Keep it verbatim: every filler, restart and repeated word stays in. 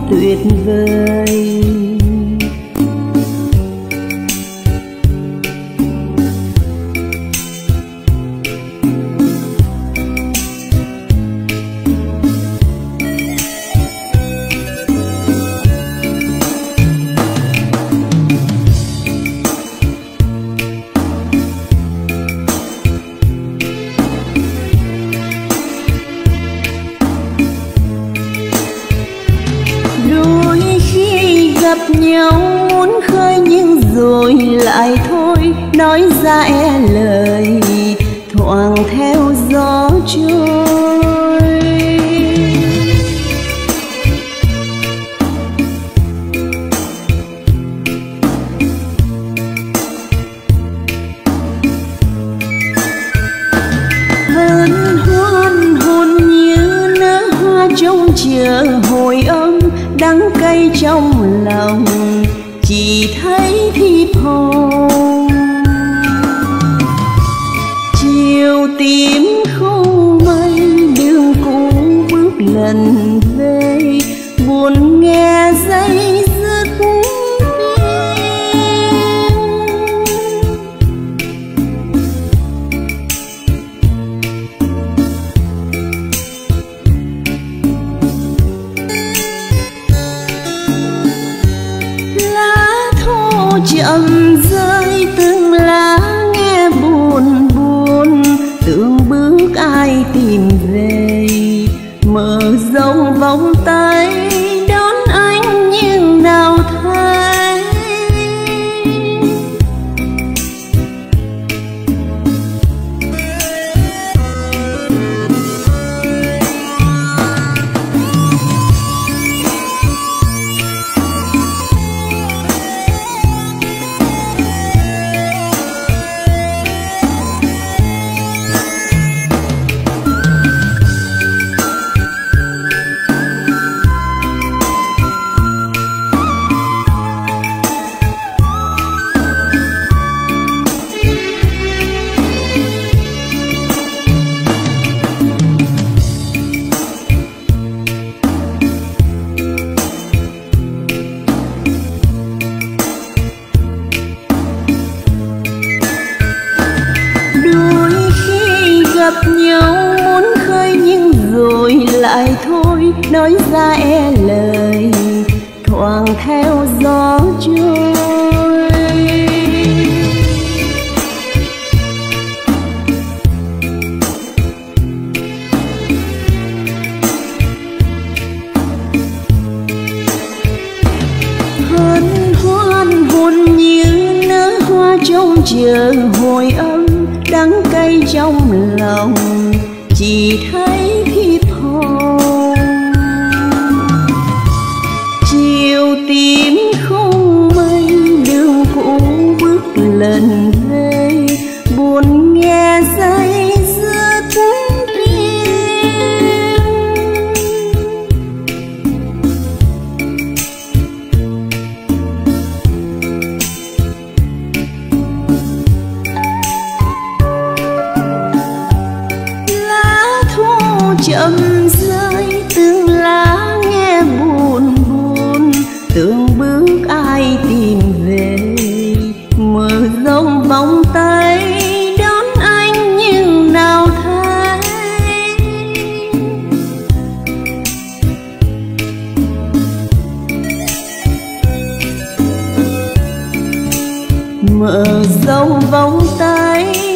tuyệt vời. Gặp nhau muốn khơi nhưng rồi lại thôi, nói ra e lời thoảng theo gió trôi. Hân hoan hồn như nở hoa trông chờ hồi âm, đắng cay trong lòng chỉ thấy thiệp hồng. Chiều tím không mây đường cũ bước lần về, buồn nghe dây dứt chậm rơi từng lá nghe buồn buồn, tưởng bước ai tìm về, mở rộng vòng tay đón anh nhưng nào thấy. Gặp nhau muốn khơi nhưng rồi lại thôi, nói ra e lời thoảng theo gió trôi. Hân hoan hồn như nở hoa trông chờ hồi âm, đắng cay trong lòng chỉ thấy thiệp hồng. Chiều tím không mây đường cũ bước lần về, buồn nghe dây dứt riêng. Chậm rơi từng lá nghe buồn buồn, tưởng bước ai tìm về, mở rộng vòng tay đón anh nhưng nào thấy. Mở rộng vòng tay